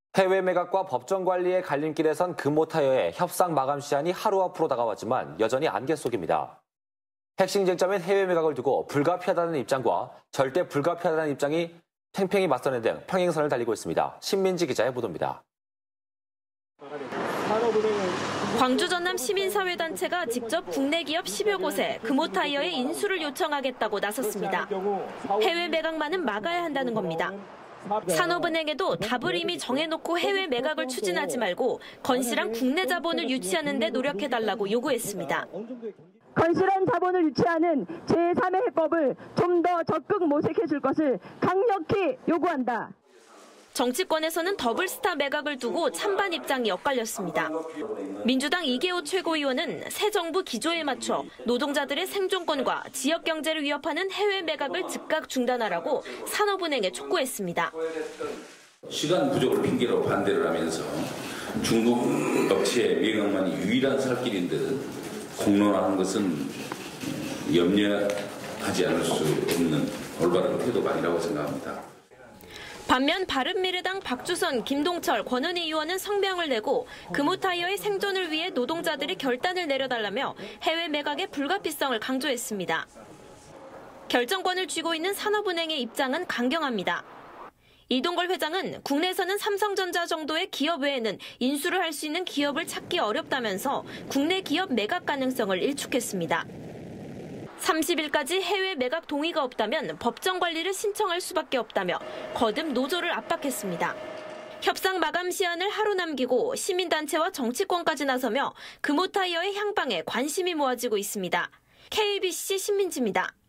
해외 매각과 법정 관리의 갈림길에 선 금호타이어의 협상 마감 시한이 하루 앞으로 다가왔지만 여전히 안개 속입니다. 핵심 쟁점인 해외 매각을 두고 불가피하다는 입장과 절대 불가피하다는 입장이 팽팽히 맞서는 등 평행선을 달리고 있습니다. 신민지 기자의 보도입니다. 광주 전남 시민사회단체가 직접 국내 기업 10여 곳에 금호타이어의 인수를 요청하겠다고 나섰습니다. 해외 매각만은 막아야 한다는 겁니다. 산업은행에도 답을 이미 정해놓고 해외 매각을 추진하지 말고 건실한 국내 자본을 유치하는 데 노력해달라고 요구했습니다. 건실한 자본을 유치하는 제3의 해법을 좀 더 적극 모색해줄 것을 강력히 요구한다. 정치권에서는 더블스타 매각을 두고 찬반 입장이 엇갈렸습니다. 민주당 이계호 최고위원은 새 정부 기조에 맞춰 노동자들의 생존권과 지역 경제를 위협하는 해외 매각을 즉각 중단하라고 산업은행에 촉구했습니다. 시간 부족을 핑계로 반대를 하면서 중국 업체의 매각만이 유일한 살 길인 듯 공론화하는 것은 염려하지 않을 수 없는 올바른 태도가 아니라고 생각합니다. 반면 바른미래당 박주선, 김동철, 권은희 의원은 성명을 내고 금호타이어의 생존을 위해 노동자들이 결단을 내려달라며 해외 매각의 불가피성을 강조했습니다. 결정권을 쥐고 있는 산업은행의 입장은 강경합니다. 이동걸 회장은 국내에서는 삼성전자 정도의 기업 외에는 인수를 할 수 있는 기업을 찾기 어렵다면서 국내 기업 매각 가능성을 일축했습니다. 30일까지 해외 매각 동의가 없다면 법정 관리를 신청할 수밖에 없다며 거듭 노조를 압박했습니다. 협상 마감 시한을 하루 남기고 시민단체와 정치권까지 나서며 금호타이어의 향방에 관심이 모아지고 있습니다. KBC 신민지입니다.